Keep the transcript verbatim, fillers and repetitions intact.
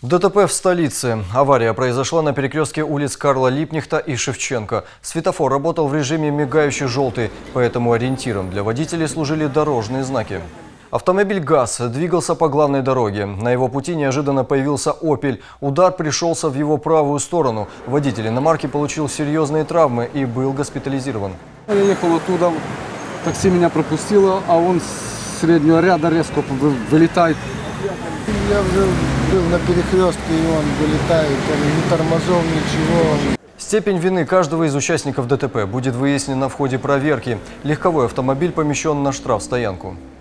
ДТП в столице. Авария произошла на перекрестке улиц Карла Липкнехта и Шевченко. Светофор работал в режиме мигающий желтый, поэтому ориентиром для водителей служили дорожные знаки. Автомобиль ГАЗ двигался по главной дороге. На его пути неожиданно появился «Опель». Удар пришелся в его правую сторону. Водитель иномарки получил серьезные травмы и был госпитализирован. Я ехал оттуда, такси меня пропустило, а он с среднего ряда резко вылетает. Я уже был на перекрестке, и он вылетает, он не тормозил, ничего. Степень вины каждого из участников ДТП будет выяснена в ходе проверки. Легковой автомобиль помещен на штрафстоянку.